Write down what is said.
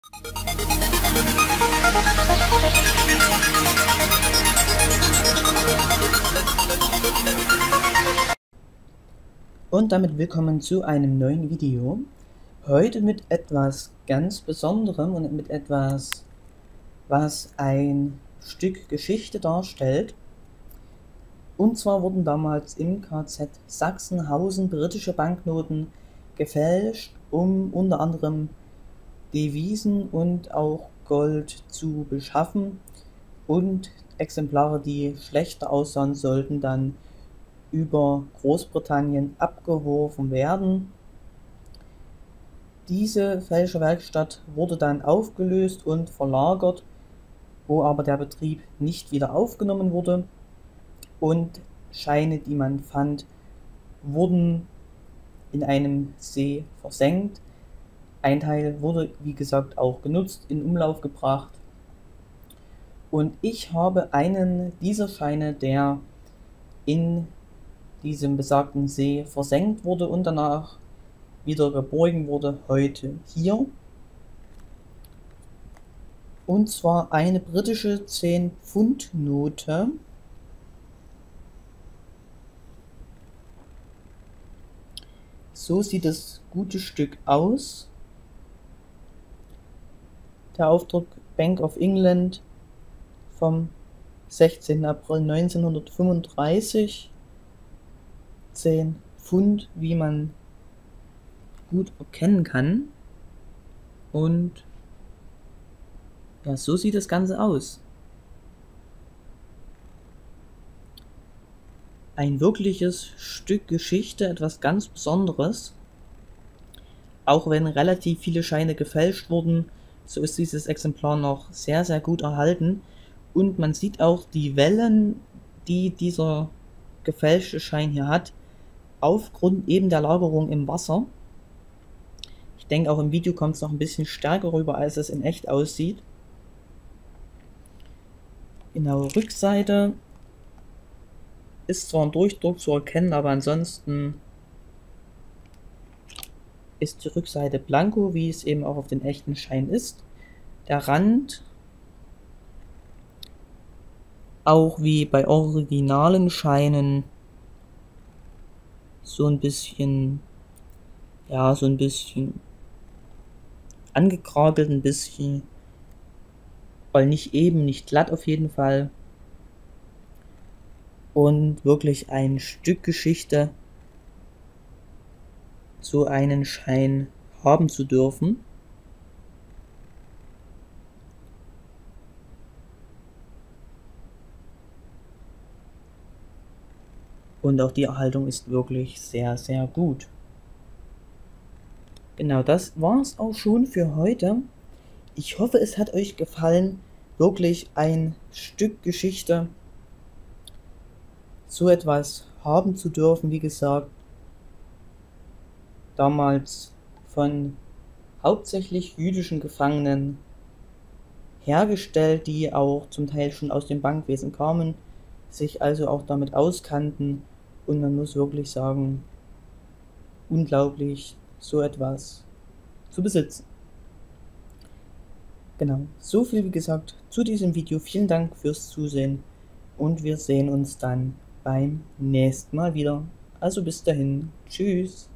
Und damit willkommen zu einem neuen Video. Heute mit etwas ganz Besonderem und mit etwas, was ein Stück Geschichte darstellt. Und zwar wurden damals im KZ Sachsenhausen britische Banknoten gefälscht, um unter anderem Devisen und auch Gold zu beschaffen, und Exemplare, die schlechter aussahen, sollten dann über Großbritannien abgeworfen werden. Diese Fälscherwerkstatt wurde dann aufgelöst und verlagert, wo aber der Betrieb nicht wieder aufgenommen wurde, und Scheine, die man fand, wurden in einem See versenkt. Ein Teil wurde, wie gesagt, auch genutzt, in Umlauf gebracht. Und ich habe einen dieser Scheine, der in diesem besagten See versenkt wurde und danach wieder geborgen wurde, heute hier. Und zwar eine britische 10-Pfund-Note. So sieht das gute Stück aus. Der Aufdruck Bank of England vom 16. April 1935. 10 Pfund, wie man gut erkennen kann. Und ja, so sieht das Ganze aus. Ein wirkliches Stück Geschichte, etwas ganz Besonderes. Auch wenn relativ viele Scheine gefälscht wurden, so ist dieses Exemplar noch sehr, sehr gut erhalten. Und man sieht auch die Wellen, die dieser gefälschte Schein hier hat, aufgrund eben der Lagerung im Wasser. Ich denke, auch im Video kommt es noch ein bisschen stärker rüber, als es in echt aussieht. Genau, Rückseite ist zwar im Durchdruck zu erkennen, aber ansonsten ist die Rückseite blanko, wie es eben auch auf den echten Schein ist. Der Rand, auch wie bei originalen Scheinen, so ein bisschen, ja, so ein bisschen angekragelt, ein bisschen, weil nicht eben, nicht glatt auf jeden Fall. Und wirklich ein Stück Geschichte, so einen Schein haben zu dürfen. Und auch die Erhaltung ist wirklich sehr, sehr gut. Genau, das war es auch schon für heute. Ich hoffe, es hat euch gefallen. Wirklich ein Stück Geschichte, so etwas haben zu dürfen. Wie gesagt, damals von hauptsächlich jüdischen Gefangenen hergestellt, die auch zum Teil schon aus dem Bankwesen kamen, sich also auch damit auskannten. Und man muss wirklich sagen, unglaublich, so etwas zu besitzen. Genau, so viel wie gesagt zu diesem Video. Vielen Dank fürs Zusehen und wir sehen uns dann beim nächsten Mal wieder. Also bis dahin, tschüss.